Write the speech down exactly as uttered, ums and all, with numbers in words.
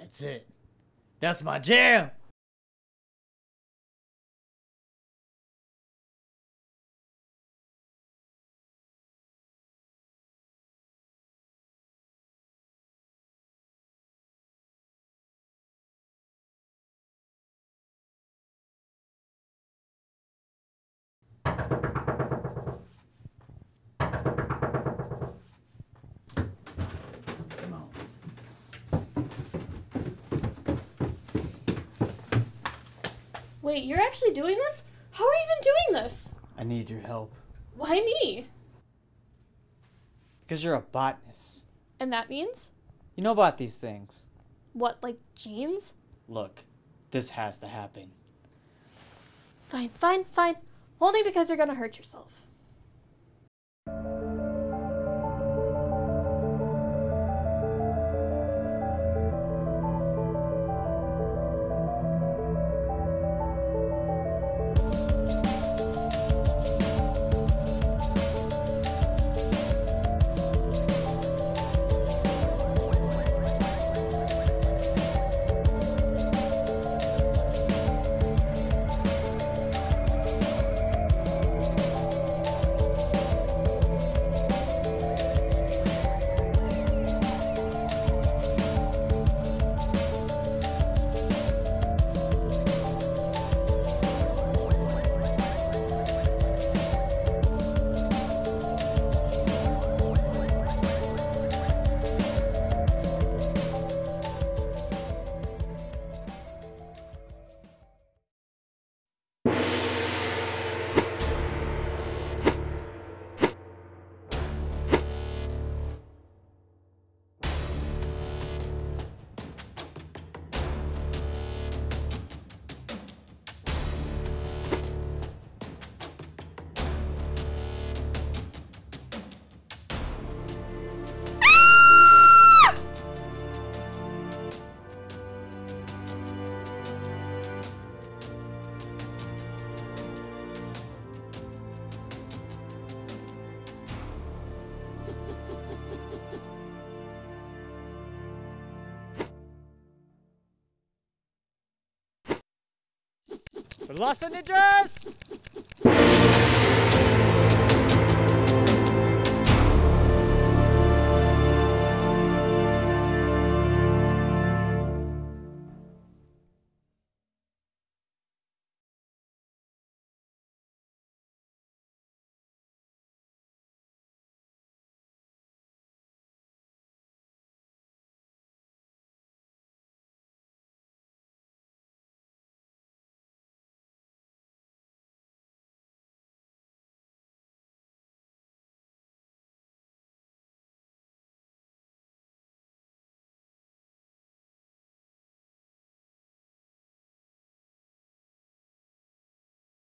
That's it. That's my jam. Come on. Wait, you're actually doing this? How are you even doing this? I need your help. Why me? Because you're a botanist. And that means? You know about these things. What, like genes? Look, this has to happen. Fine, fine, fine. Only because you're gonna hurt yourself. For Los Ninjas!